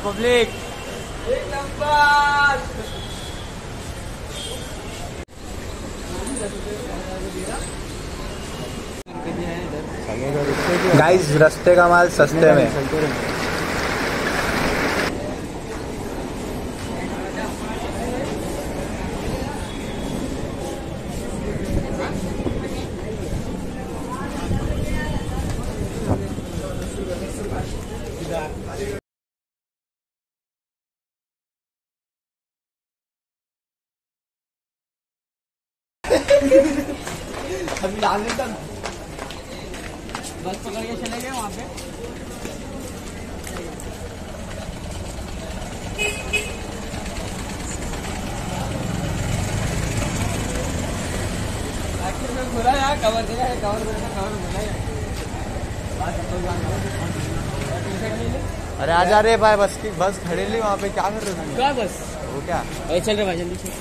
Public, एक number. Guys रास्ते का माल सस्ते में। अभी डाल देता, बस पकड़ के चले गए वहाँ पे। आखिर में बोला यार कवर देगा, कवर बोला यार। अरे आ जा रहे भाई, बस खड़े ली वहाँ पे, क्या कर रहे हो? क्या बस वो क्या? अरे चल रहे भाई जल्दी से।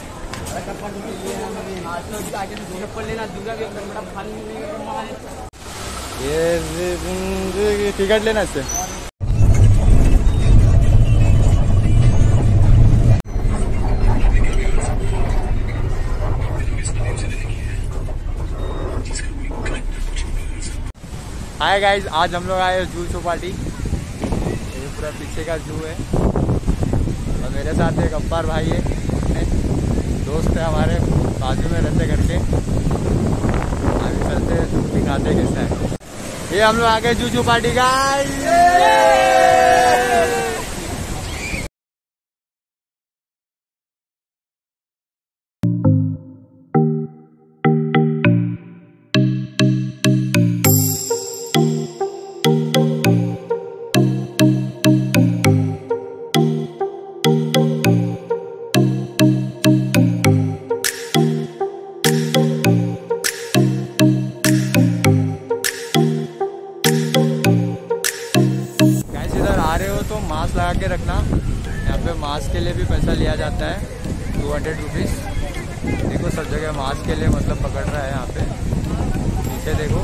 ये टिकट लेना इससे। हाय गाइस, आज हम लोग आए जू चौपाटी। ये पूरा पीछे का जू है और मेरे साथ एक अब्बार भाई है, दोस्त है हमारे, बाजू में रहते करके। आगे चलते दिखाते कैसा है। ये हम लोग आगे जू चौपाटी गाइस। मास्क लगा के रखना। यहाँ पे मास्क के लिए भी पैसा लिया जाता है, 200 रुपीज़। देखो सब जगह मास्क के लिए मतलब पकड़ रहा है। यहाँ पे नीचे देखो।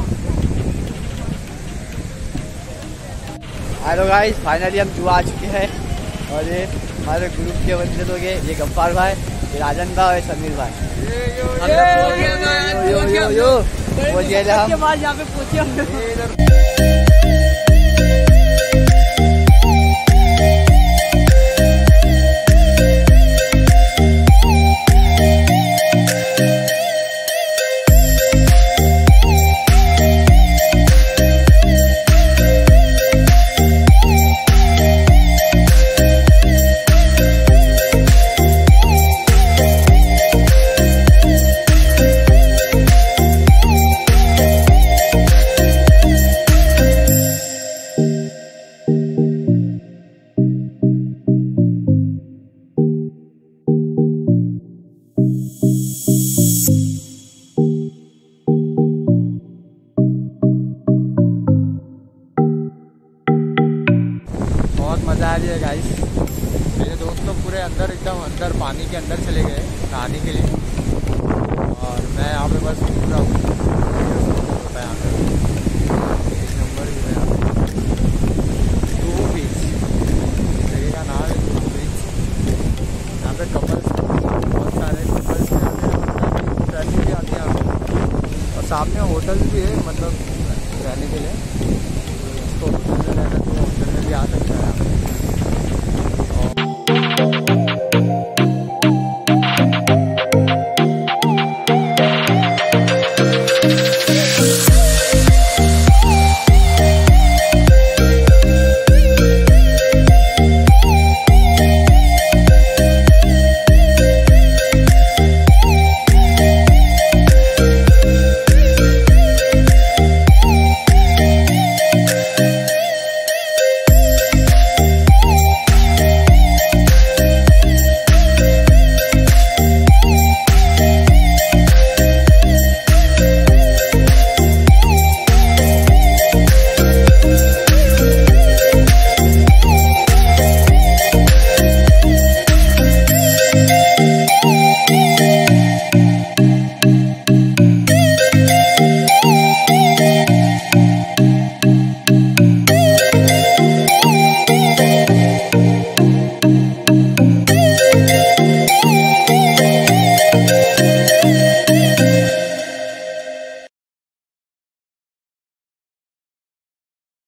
हेलो गाइस, फाइनली हम जू आ चुके हैं और ये हमारे ग्रुप के बंदे लोग हैं। ये गफ्फार भाई, ये राजन भाई और समीर भाई। यहाँ पे पहुंचे। मज़ा आ रही है गाइस। मेरे दोस्त लोग पूरे अंदर, एकदम अंदर पानी के अंदर चले गए नहाने के लिए और मैं यहाँ पे बस घूम रहा हूँ। यहाँ पे एक नंबर भी है जुहू बीच, जगह का नाम है जुहू बीच। यहाँ पे कपल्स, बहुत सारे कपल्स भी आते हैं और फैमिली भी आती है यहाँ पे। और सामने होटल भी है, मतलब रहने के लिए। इसको होटल में रहना तो होटल में भी आ सकता है।